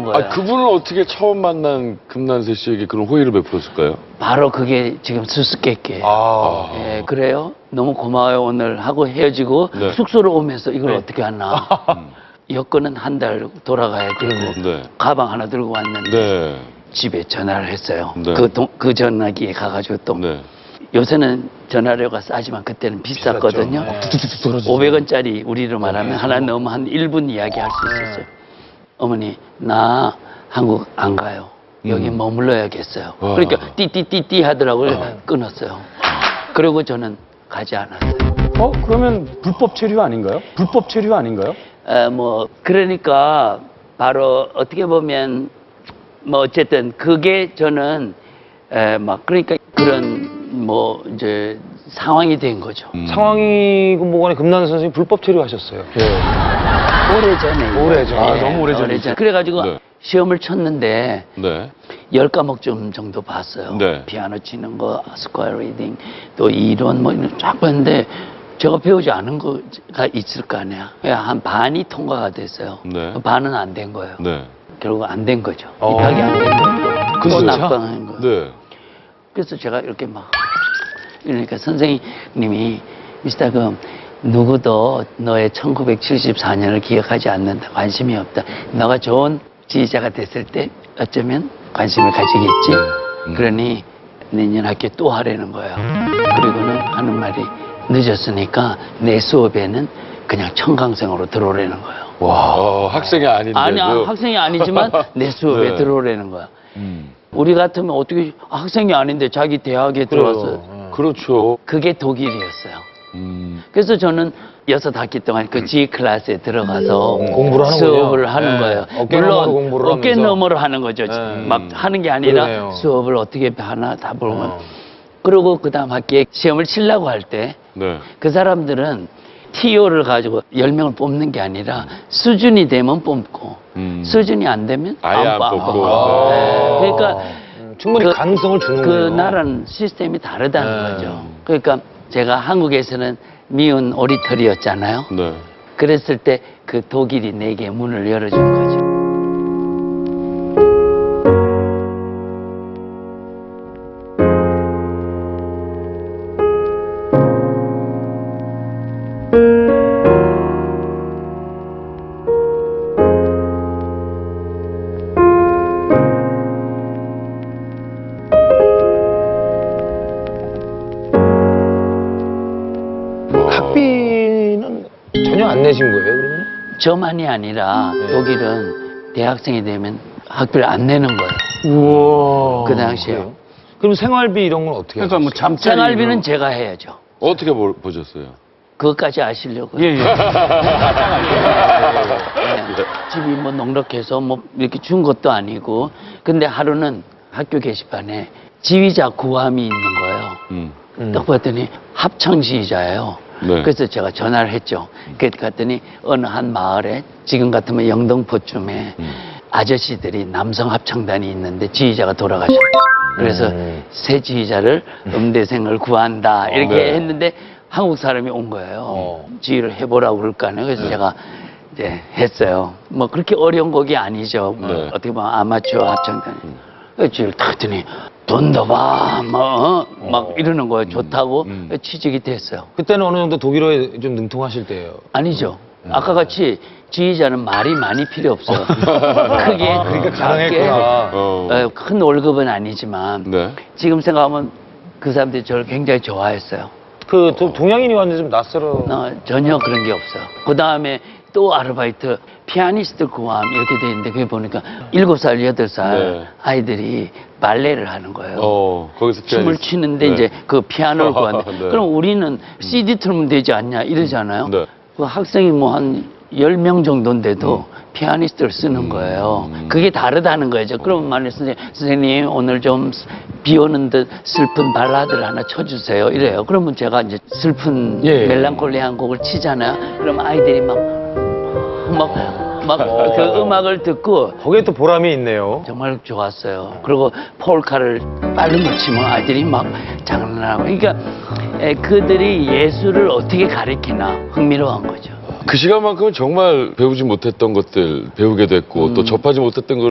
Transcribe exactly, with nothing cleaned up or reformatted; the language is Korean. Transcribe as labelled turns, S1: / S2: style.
S1: 거예요.
S2: 아, 그분을 어떻게 처음 만난 금난세 씨에게 그런 호의를 베풀었을까요?
S1: 바로 그게 지금 수수께끼예요.
S2: 아.
S1: 예, 그래요? 너무 고마워요 오늘 하고 헤어지고
S2: 네.
S1: 숙소로 오면서 이걸
S3: 네.
S1: 어떻게 하나. 여권은 한 달 돌아가야 되고
S2: 네.
S1: 가방 하나 들고 왔는데
S2: 네. 집에
S1: 집에 전화를 했어요.
S2: 네.
S1: 그, 동, 그 전화기에 가가지고 또
S2: 네.
S1: 요새는 전화료가 싸지만 그때는 비쌌거든요. 오백 원짜리 우리로 말하면 하나 넣으면 한 일 분 이야기 할 수 있었어요. 어머니 나 한국 안 가요. 여기
S2: 음.
S1: 머물러야겠어요.
S2: 와.
S1: 그러니까 띠띠띠띠 하더라고요. 끊었어요. 그리고 저는 가지 않았어요.
S3: 어? 그러면 불법 체류 아닌가요? 불법 체류 아닌가요?
S1: 에, 뭐 그러니까 바로 어떻게 보면 뭐 어쨌든 그게 저는 에, 막 그러니까 그런 뭐 이제 상황이 된 거죠.
S2: 음.
S4: 상황이고 뭐간에 금난세 선생님이 불법 체류하셨어요.
S1: 오래전에.
S4: 오래전에.
S3: 아, 너무 오래전이죠.
S1: 오래전. 그래가지고
S2: 네.
S1: 시험을 쳤는데
S2: 네.
S1: 열 과목점 정도 봤어요.
S2: 네.
S1: 피아노 치는 거, 스퀘어 리딩, 또 이론 뭐 이런 쫙 봤는데 제가 배우지 않은 거가 있을 거 아니야. 한 반이 통과가 됐어요.
S2: 네.
S1: 반은 안 된 거예요.
S2: 네.
S1: 결국 안 된 거죠.
S4: 어.
S1: 입학이 안 된 거예요. 또
S2: 그래서요?
S1: 낙방한 거예요.
S2: 네.
S1: 그래서 제가 이렇게 막 이러니까 선생님이 미스터 금 누구도 너의 천구백칠십사 년을 기억하지 않는다. 관심이 없다. 너가 좋은 지휘자가 됐을 때 어쩌면 관심을 가지겠지.
S2: 음.
S1: 그러니 내년 학기에 또 하라는 거예요. 그리고는 하는 말이 늦었으니까 내 수업에는 그냥 청강생으로 들어오라는 거예요.
S2: 와. 어, 학생이 아닌데도.
S1: 아니, 아, 학생이 아니지만 내 수업에
S2: 네.
S1: 들어오라는 거야.
S2: 음.
S1: 우리 같으면 어떻게 학생이 아닌데 자기 대학에 들어와서
S2: 그렇죠.
S1: 그게 독일이었어요.
S2: 음.
S1: 그래서 저는 여섯 학기 동안 그 G 클래스에 들어가서
S4: 음, 공부를 하는군요.
S1: 수업을 하는
S4: 네.
S1: 거예요.
S4: 어깨 너머로 공부를
S1: 어깨
S4: 하면서.
S1: 너머로 하는 거죠.
S4: 네.
S1: 막 하는 게 아니라
S4: 그러네요.
S1: 수업을 어떻게 하나 다 보면.
S4: 어.
S1: 그리고 그 다음 학기에 시험을 치려고 할 때 그
S2: 네.
S1: 사람들은 티오를 가지고 열 명을 뽑는 게 아니라 수준이 되면 뽑고
S2: 음.
S1: 수준이 안 되면
S2: 아예 안
S1: 뽑고.
S2: 뽑고.
S1: 네.
S2: 아.
S1: 그러니까
S4: 음, 충분히
S1: 그-
S4: 가능성을 주는
S1: 그
S4: 거예요.
S1: 나라는 시스템이 다르다는
S4: 네.
S1: 거죠. 그러니까 제가 한국에서는 미운 오리털이었잖아요.
S2: 네.
S1: 그랬을 때 그 독일이 내게 문을 열어준 거죠.
S4: 학비는 전혀 안 내신 거예요, 그러면?
S1: 저만이 아니라
S4: 네.
S1: 독일은 대학생이 되면 학비를 안 내는 거예요.
S3: 우와.
S1: 그 당시에.
S4: 그래요? 그럼 생활비 이런 건 어떻게
S3: 그러니까 뭐
S4: 하셨어요?
S3: 잠자리.
S1: 생활비는 제가 해야죠.
S2: 어떻게 보, 보셨어요?
S1: 그것까지 아시려고요?
S3: 예, 예.
S1: 네. 집이 뭐 넉넉해서 뭐 이렇게 준 것도 아니고 근데 하루는 학교 게시판에 지휘자 구함이 있는 거예요.
S2: 음.
S4: 음.
S1: 딱 봤더니 합창 지휘자예요.
S2: 네.
S1: 그래서 제가 전화를 했죠. 그랬 갔더니 어느 한 마을에 지금 같으면 영등포쯤에
S2: 음.
S1: 아저씨들이 남성 합창단이 있는데 지휘자가 돌아가셨어요. 그래서
S4: 음.
S1: 새 지휘자를 음대생을 구한다 이렇게
S2: 네.
S1: 했는데 한국 사람이 온 거예요.
S4: 어.
S1: 지휘를 해보라고 그럴 거 아니에요. 그래서
S2: 네.
S1: 제가 이제 했어요. 뭐 그렇게 어려운 곡이 아니죠. 뭐
S2: 네.
S1: 어떻게 보면 아마추어 합창단. 그래서 지휘를 딱 했더니 돈도 봐, 뭐, 어? 막 이러는 거예요. 좋다고
S2: 음.
S1: 취직이 됐어요.
S4: 그때는 어느 정도 독일어에 좀 능통하실 때예요.
S1: 아니죠. 아까 같이 지휘자는 말이 많이 필요 없어요. 크게,
S4: 그러니까
S1: 작게,
S4: 가능했구나.
S2: 어.
S1: 어, 큰 월급은 아니지만
S2: 네.
S1: 지금 생각하면 그 사람들이 저를 굉장히 좋아했어요.
S4: 그 도- 동양인이 왔는데 좀 낯설어.
S1: 어, 전혀 그런 게 없어요. 그 다음에 또 아르바이트, 피아니스트 구함 이렇게 돼 있는데 그게 보니까 일곱 살, 여덟 살
S2: 네.
S1: 아이들이 발레를 하는 거예요.
S2: 어, 거기서
S1: 춤을
S2: 피아니스트.
S1: 추는데
S2: 네.
S1: 이제 그 피아노를 구하는데
S2: 네.
S1: 그럼 우리는 씨디 틀면 되지 않냐 이러잖아요.
S2: 네.
S1: 그 학생이 뭐 한 열 명 정도인데도
S2: 음.
S1: 피아니스트를 쓰는 거예요.
S2: 음.
S1: 그게 다르다는 거죠. 그럼 만약 선생님, 선생님 오늘 좀 비 오는 듯 슬픈 발라드를 하나 쳐주세요. 이래요. 그러면 제가 이제 슬픈
S4: 예.
S1: 멜랑콜리한 곡을 치잖아요. 그럼 아이들이 막, 막, 막 그 음악을 듣고
S4: 거기에 또 보람이 있네요.
S1: 정말 좋았어요. 그리고 폴카를 빠른 거 치면 아이들이 막 장난하고. 그러니까 에, 그들이 예술을 어떻게 가리키나 흥미로운 거죠.
S2: 그 시간만큼은 정말 배우지 못했던 것들 배우게 됐고 또 접하지 못했던 걸